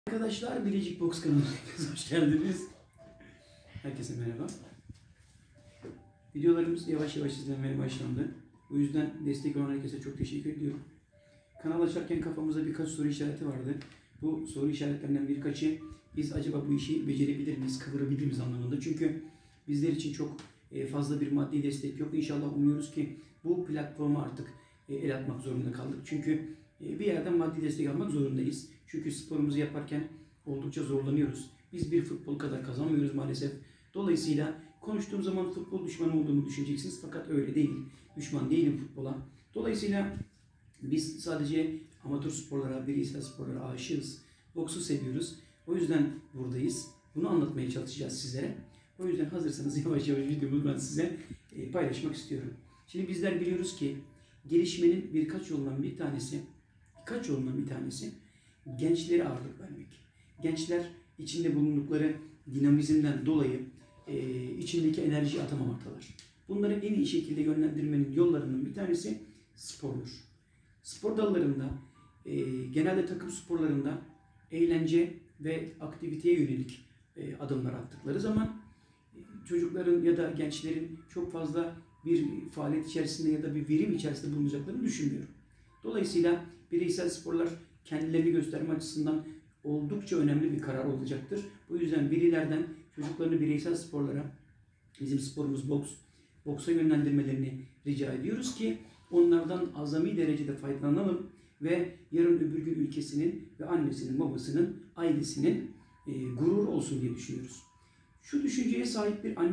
Arkadaşlar, Bilecik Boks kanalına hoş geldiniz. Herkese merhaba. Videolarımız yavaş yavaş izlenmeye başlandı. O yüzden destek olan herkese çok teşekkür ediyorum. Kanal açarken kafamızda birkaç soru işareti vardı. Bu soru işaretlerinden birkaçı biz acaba bu işi becerebilir miyiz, kıvırabilir miyiz anlamında. Çünkü bizler için çok fazla bir maddi destek yok. İnşallah umuyoruz ki bu platforma artık el atmak zorunda kaldık. Çünkü bir yerden maddi destek almak zorundayız. Çünkü sporumuzu yaparken oldukça zorlanıyoruz. Biz bir futbol kadar kazanmıyoruz maalesef. Dolayısıyla konuştuğum zaman futbol düşmanı olduğumu düşüneceksiniz. Fakat öyle değil. Düşman değilim futbola. Dolayısıyla biz sadece amatör sporlara, bireysel sporlara aşığız. Boksu seviyoruz. O yüzden buradayız. Bunu anlatmaya çalışacağız sizlere. O yüzden hazırsanız yavaş yavaş videomu ben size paylaşmak istiyorum. Şimdi bizler biliyoruz ki gelişmenin birkaç yolundan bir tanesi gençlere ağırlık vermek. Gençler içinde bulundukları dinamizmden dolayı içindeki enerjiyi atamamaktalar. Bunları en iyi şekilde yönlendirmenin yollarından bir tanesi spordur. Spor dallarında, genelde takım sporlarında eğlence ve aktiviteye yönelik adımlar attıkları zaman çocukların ya da gençlerin çok fazla bir faaliyet içerisinde ya da bir verim içerisinde bulunacaklarını düşünmüyorum. Dolayısıyla bireysel sporlar kendilerini gösterme açısından oldukça önemli bir karar olacaktır. Bu yüzden velilerden çocuklarını bireysel sporlara, bizim sporumuz boksa yönlendirmelerini rica ediyoruz ki onlardan azami derecede faydalanalım ve yarın öbür gün ülkesinin ve annesinin, babasının, ailesinin gururu olsun diye düşünüyoruz. Şu düşünceye sahip bir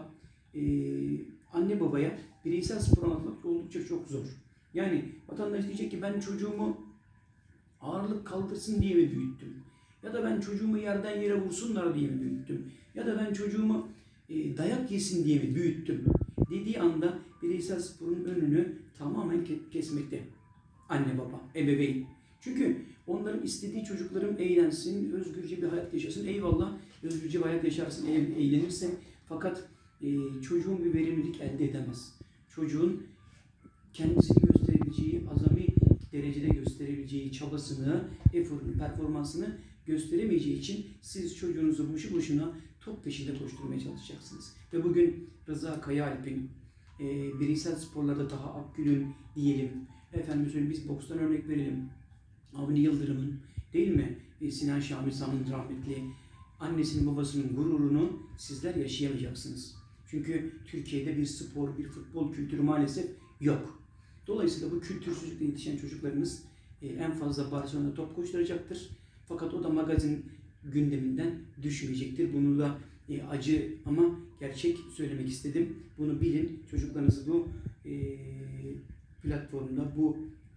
anne babaya bireysel spor anlatmak oldukça çok zor. Yani vatandaş diyecek ki ben çocuğumu ağırlık kaldırsın diye mi büyüttüm? Ya da ben çocuğumu yerden yere vursunlar diye mi büyüttüm? Ya da ben çocuğumu dayak yesin diye mi büyüttüm? Dediği anda bireysel sporun önünü tamamen kesmekte. Anne baba, ebeveyn. Çünkü onların istediği çocuklarım eğlensin, özgürce bir hayat yaşasın. Eyvallah, özgürce bir hayat yaşarsın, eğlenirsin. Fakat çocuğun bir verimlilik elde edemez. Çocuğun kendisini gösterebileceği, azami derecede gösterebileceği çabasını, eforunu, performansını gösteremeyeceği için siz çocuğunuzu boşu boşuna top peşinde koşturmaya çalışacaksınız. Ve bugün Rıza Kayaalp'in, bireysel sporlarda Taha Akgül'ün diyelim, biz bokstan örnek verelim, Avni Yıldırım'ın değil mi, Sinan Şamilsan'ın rahmetli annesinin babasının gururunu sizler yaşayamayacaksınız. Çünkü Türkiye'de bir spor, bir futbol kültürü maalesef yok. Dolayısıyla bu kültürsüzlükle yetişen çocuklarınız en fazla Barcelona'da top koşturacaktır. Fakat o da magazin gündeminden düşmeyecektir. Bunu da acı ama gerçek söylemek istedim. Bunu bilin. Çocuklarınızı bu platformda, bu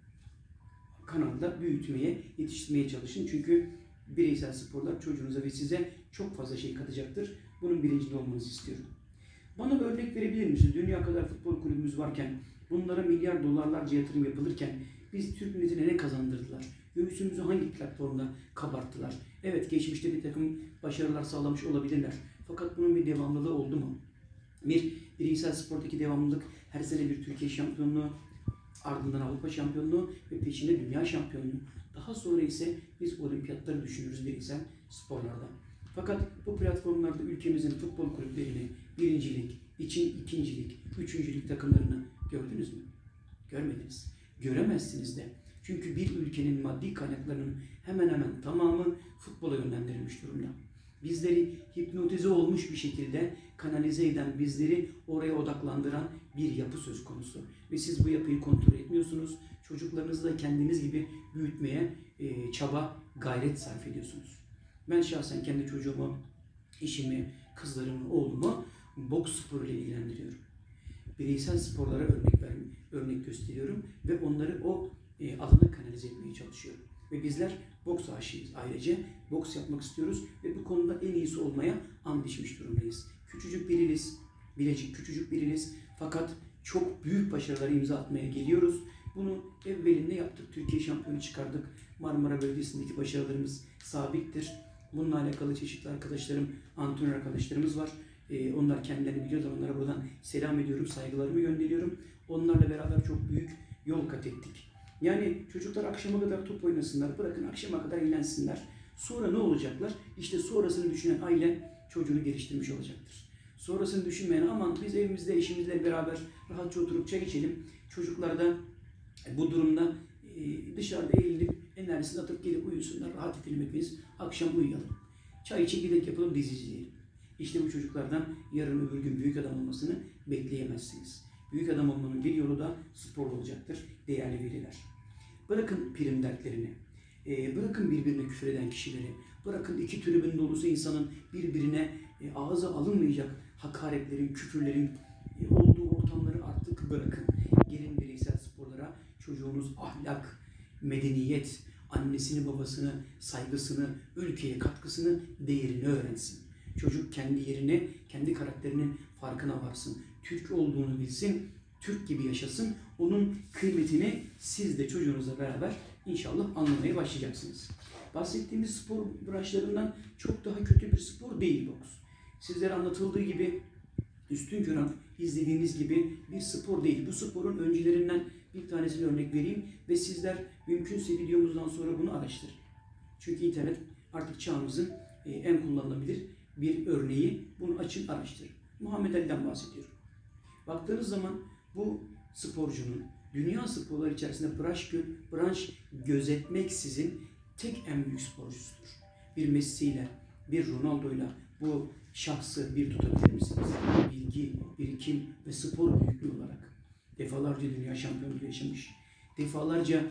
kanalda büyütmeye, yetiştirmeye çalışın. Çünkü bireysel sporlar çocuğunuza ve size çok fazla şey katacaktır. Bunun bilincinde olmanızı istiyorum. Bana bir örnek verebilir misiniz? Dünya kadar futbol kulübümüz varken, bunlara milyar dolarlarca yatırım yapılırken biz Türk milletine ne kazandırdılar? Göğsümüzü hangi platformda kabarttılar? Evet, geçmişte bir takım başarılar sağlamış olabilirler. Fakat bunun bir devamlılığı oldu mu? Bir bireysel spordaki devamlılık her sene bir Türkiye şampiyonluğu, ardından Avrupa şampiyonluğu ve peşinde dünya şampiyonluğu. Daha sonra ise biz olimpiyatları düşünürüz bireysel sporlarda. Fakat bu platformlarda ülkemizin futbol kulüplerini, birincilik, ikincilik, üçüncülük takımlarını gördünüz mü? Görmediniz. Göremezsiniz de. Çünkü bir ülkenin maddi kaynaklarının hemen hemen tamamı futbola yönlendirilmiş durumda. Bizleri hipnotize olmuş bir şekilde kanalize eden, bizleri oraya odaklandıran bir yapı söz konusu. Ve siz bu yapıyı kontrol etmiyorsunuz. Çocuklarınızı da kendiniz gibi büyütmeye çaba, gayret sarf ediyorsunuz. Ben şahsen kendi çocuğumu, eşimi, kızlarımı, oğlumu boks sporuyla ilgilendiriyorum. Bireysel sporlara örnek gösteriyorum ve onları o alana kanalize etmeye çalışıyorum. Ve bizler boks aşığıyız. Ayrıca boks yapmak istiyoruz ve bu konuda en iyisi olmaya and içmiş durumdayız. Küçücük biriniz, Bilecik küçücük biriniz fakat çok büyük başarılara imza atmaya geliyoruz. Bunu evvelinde yaptık. Türkiye şampiyonu çıkardık. Marmara bölgesindeki başarılarımız sabittir. Bununla alakalı çeşitli arkadaşlarım, antrenör arkadaşlarımız var. Onlar kendilerini biliyorlar. Onlara buradan selam ediyorum, saygılarımı gönderiyorum. Onlarla beraber çok büyük yol kat ettik. Yani çocuklar akşama kadar top oynasınlar, bırakın akşama kadar eğlensinler. Sonra ne olacaklar? İşte sonrasını düşünen aile çocuğunu geliştirmiş olacaktır. Sonrasını düşünmeyen, aman biz evimizde eşimizle beraber rahatça oturup çay içelim. Çocuklar da bu durumda dışarıda eğlenip enerjisini atıp gelip uyusunlar. Rahat edelim hepimiz. Akşam uyuyalım. Çay içip gidip yapalım, dizi izleyelim. İşte bu çocuklardan yarın öbür gün büyük adam olmasını bekleyemezsiniz. Büyük adam olmanın bir yolu da spor olacaktır değerli veliler. Bırakın prim dertlerini. Bırakın birbirine küfür eden kişileri. Bırakın iki tribün dolusu insanın birbirine ağza alınmayacak hakaretlerin, küfürlerin olduğu ortamları artık bırakın. Gelin bireysel sporlara. Çocuğunuz ahlak, medeniyet, annesini babasını, saygısını, ülkeye katkısını, değerini öğrensin. Çocuk kendi yerini, kendi karakterinin farkına varsın. Türk olduğunu bilsin, Türk gibi yaşasın. Onun kıymetini siz de çocuğunuzla beraber İnşallah anlamaya başlayacaksınız. Bahsettiğimiz spor branşlarından çok daha kötü bir spor değil boks. Sizlere anlatıldığı gibi üstünkörü izlediğiniz gibi bir spor değil. Bu sporun öncülerinden bir tanesini örnek vereyim ve sizler mümkünse videomuzdan sonra bunu araştırın. Çünkü internet artık çağımızın en kullanılabilir bir örneği. Bunu açın, araştırın. Muhammed Ali'den bahsediyorum. Baktığınız zaman bu sporcunun dünya sporları içerisinde branş gözetmeksizin tek en büyük sporcusudur. Bir Messi'yle, bir Ronaldo'yla bu şahsı bir tutabilir misiniz? Bilgi, birikim ve spor büyüklüğü olarak. Defalarca dünya şampiyonluğu yaşamış. Defalarca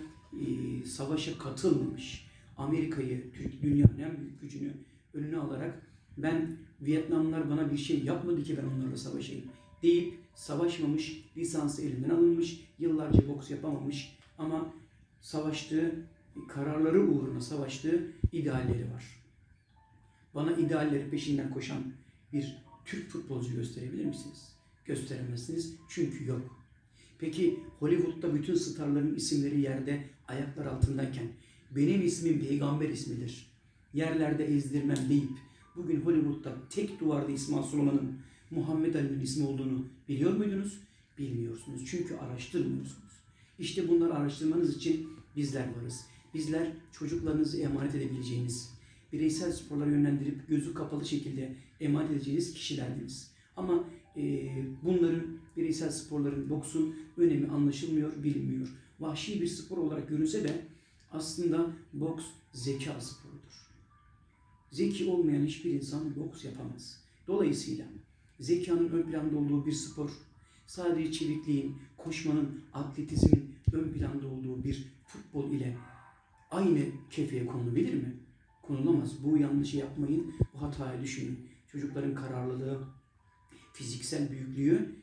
savaşa katılmamış. Amerika'yı, dünyanın en büyük gücünü önüne alarak ben Vietnamlılar bana bir şey yapmadı ki ben onlarla savaşayım deyip savaşmamış, lisansı elinden alınmış, yıllarca boks yapamamış ama savaştığı, kararları uğruna savaştığı idealleri var. Bana idealleri peşinden koşan bir Türk futbolcu gösterebilir misiniz? Gösteremezsiniz çünkü yok. Peki Hollywood'da bütün starların isimleri yerde, ayaklar altındayken benim ismim peygamber ismidir, yerlerde ezdirmem deyip bugün Hollywood'da tek duvarda ismi asılı olanın Muhammed Ali'nin ismi olduğunu biliyor muydunuz? Bilmiyorsunuz. Çünkü araştırmıyorsunuz. İşte bunları araştırmanız için bizler varız. Bizler çocuklarınızı emanet edebileceğiniz, bireysel sporlara yönlendirip gözü kapalı şekilde emanet edeceğiniz kişilerdiniz. Ama bunların, bireysel sporların, boksun önemi anlaşılmıyor, bilinmiyor. Vahşi bir spor olarak görünse de aslında boks zeka sporudur. Zeki olmayan hiçbir insan boks yapamaz. Dolayısıyla zekanın ön planda olduğu bir spor, sadece çevikliğin, koşmanın, atletizmin ön planda olduğu bir futbol ile aynı kefeye konulabilir mi? Konulamaz. Bu yanlışı yapmayın, bu hataya düşmeyin. Çocukların kararlılığı, fiziksel büyüklüğü,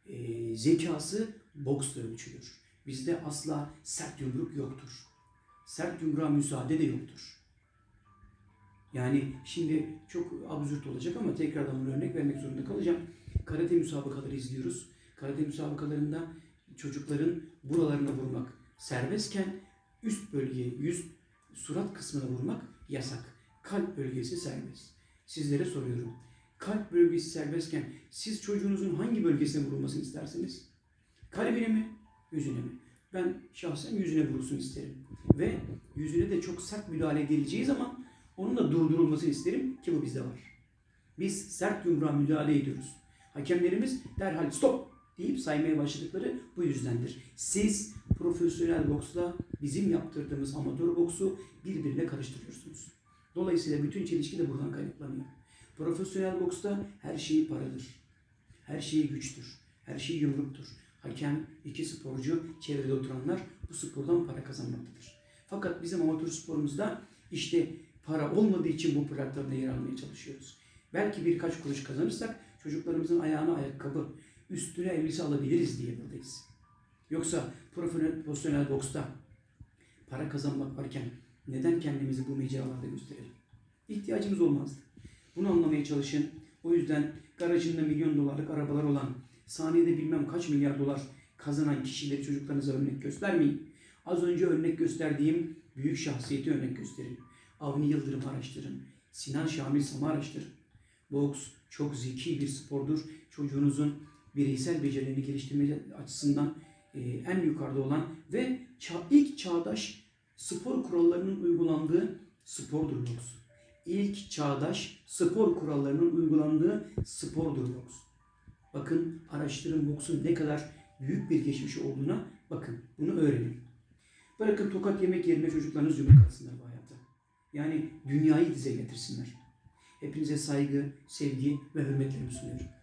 zekası boksla ölçülür. Bizde asla sert yumruk yoktur. Sert yumruğa müsaade de yoktur. Yani şimdi çok absürt olacak ama tekrardan bunu örnek vermek zorunda kalacağım. Karate müsabakaları izliyoruz. Karate müsabakalarında çocukların buralarına vurmak serbestken üst bölgeye, surat kısmına vurmak yasak. Kalp bölgesi serbest. Sizlere soruyorum. Kalp bölgesi serbestken siz çocuğunuzun hangi bölgesine vurulmasını istersiniz? Kalbine mi? Yüzüne mi? Ben şahsen yüzüne vurulsun isterim. Ve yüzüne de çok sert müdahale edileceği zaman onun da durdurulmasını isterim ki bu bizde var. Biz sert yumruğa müdahale ediyoruz. Hakemlerimiz derhal stop deyip saymaya başladıkları bu yüzdendir. Siz profesyonel boksla bizim yaptırdığımız amatör boksu birbirine karıştırıyorsunuz. Dolayısıyla bütün çelişki de buradan kaynaklanıyor. Profesyonel boksta her şey paradır. Her şey güçtür. Her şey yumruktur. Hakem, iki sporcu, çevrede oturanlar bu spordan para kazanmaktadır. Fakat bizim amatör sporumuzda işte para olmadığı için bu platformda yer almaya çalışıyoruz. Belki birkaç kuruş kazanırsak çocuklarımızın ayağına ayakkabı, üstüne elbise alabiliriz diye buradayız. Yoksa profesyonel boksta para kazanmak varken neden kendimizi bu mecralarda gösterelim? İhtiyacımız olmazdı. Bunu anlamaya çalışın. O yüzden garajında milyon dolarlık arabalar olan, saniyede bilmem kaç milyar dolar kazanan kişileri çocuklarınıza örnek göstermeyin. Az önce örnek gösterdiğim büyük şahsiyeti örnek gösterin. Avni Yıldırım araştırın. Sinan Şamil Sam'ı araştırın. Boks çok zeki bir spordur. Çocuğunuzun bireysel becerilerini geliştirme açısından en yukarıda olan ve ilk çağdaş spor kurallarının uygulandığı spordur boks. İlk çağdaş spor kurallarının uygulandığı spordur boks. Bakın, araştırın boksun ne kadar büyük bir geçmişi olduğuna, bakın bunu öğrenin. Bırakın tokat yemek yerine çocuklarınız yumruk atsınlar bu hayata. Yani dünyayı dize getirsinler. Hepinize saygı, sevgi ve hürmetlerimi sunuyorum.